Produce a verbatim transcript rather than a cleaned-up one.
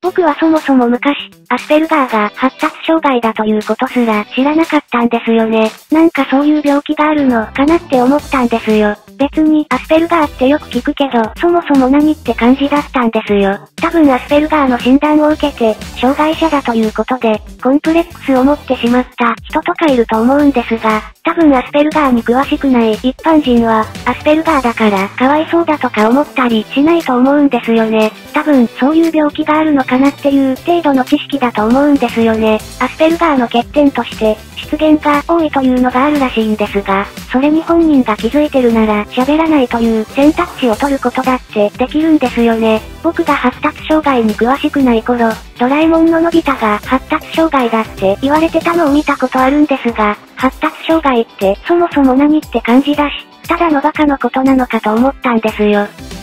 僕はそもそも昔、アスペルガーが発達障害だということすら知らなかったんですよね。なんかそういう病気があるのかなって思ったんですよ。別にアスペルガーってよく聞くけど、そもそも何って感じだったんですよ。多分アスペルガーの診断を受けて、障害者だということで、コンプレックスを持ってしまった人とかいると思うんですが、多分アスペルガーに詳しくない一般人は、アスペルガーだからかわいそうだとか思ったりしないと思うんですよね。多分そういう病気があるのかなっていう程度の知識だと思うんですよね。アスペルガーの欠点として、失言が多いというのがあるらしいんですが、それに本人が気づいてるなら喋らないという選択肢を取ることだってできるんですよね。僕が発達障害に詳しくない頃、ドラえもんののび太が発達障害だって言われてたのを見たことあるんですが、発達障害ってそもそも何って感じだし、ただのバカのことなのかと思ったんですよ。